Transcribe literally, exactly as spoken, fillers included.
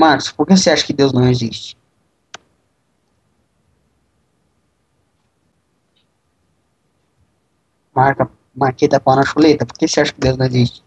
Marcos, por que você acha que Deus não existe? Marca, Marqueta pau na chuleta, por que você acha que Deus não existe?